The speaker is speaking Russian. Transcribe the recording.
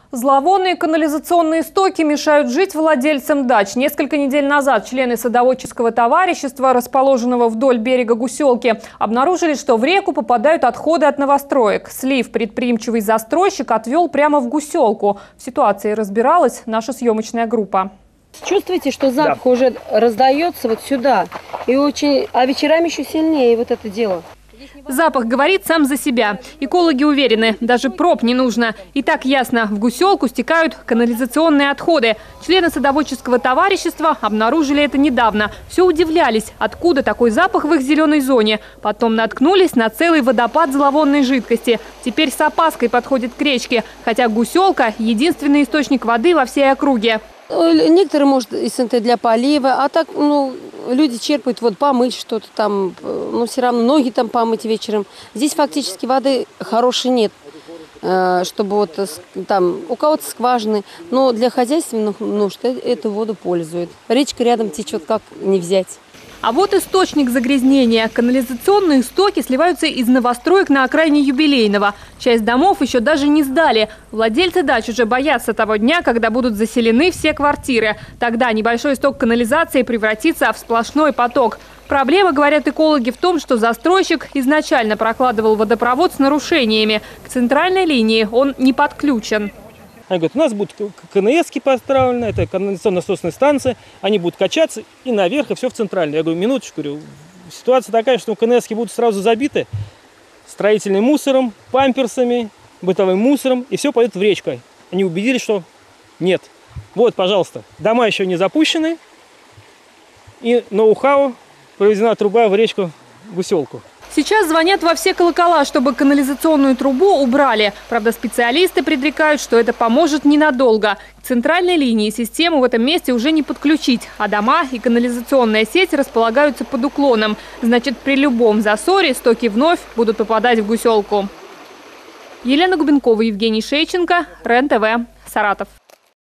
Зловонные канализационные стоки мешают жить владельцам дач. Несколько недель назад члены садоводческого товарищества, расположенного вдоль берега Гуселки, обнаружили, что в реку попадают отходы от новостроек. Слив предприимчивый застройщик отвел прямо в Гуселку. В ситуации разбиралась наша съемочная группа. Чувствуете, что запах уже раздается вот сюда? А вечерами еще сильнее вот это дело. Запах говорит сам за себя. Экологи уверены, даже проб не нужно. И так ясно, в Гуселку стекают канализационные отходы. Члены садоводческого товарищества обнаружили это недавно. Все удивлялись, откуда такой запах в их зеленой зоне. Потом наткнулись на целый водопад зловонной жидкости. Теперь с опаской подходит к речке, хотя Гуселка – единственный источник воды во всей округе. Некоторые, может, СНТ для полива, а так, люди черпают, вот помыть что-то там, но все равно ноги там помыть вечером. Здесь фактически воды хорошей нет, чтобы вот там у кого-то скважины, но для хозяйственных нужд эту воду пользуют. Речка рядом течет, как не взять. А вот источник загрязнения. Канализационные стоки сливаются из новостроек на окраине Юбилейного. Часть домов еще даже не сдали. Владельцы дач уже боятся того дня, когда будут заселены все квартиры. Тогда небольшой сток канализации превратится в сплошной поток. Проблема, говорят экологи, в том, что застройщик изначально прокладывал водопровод с нарушениями. К центральной линии он не подключен. Они говорят, у нас будут КНСки поставлены, это канализационно-насосная станция, они будут качаться и наверх, и все в центральную. Я говорю, минуточку, ситуация такая, что КНСки будут сразу забиты строительным мусором, памперсами, бытовым мусором, и все пойдет в речку. Они убедились, что нет. Вот, пожалуйста, дома еще не запущены, и ноу-хау, проведена труба в речку Гуселку. Сейчас звонят во все колокола, чтобы канализационную трубу убрали. Правда, специалисты предрекают, что это поможет ненадолго. К центральной линии систему в этом месте уже не подключить, а дома и канализационная сеть располагаются под уклоном. Значит, при любом засоре стоки вновь будут попадать в Гуселку. Елена Губенкова, Евгений Шейченко, РЕН-ТВ, Саратов.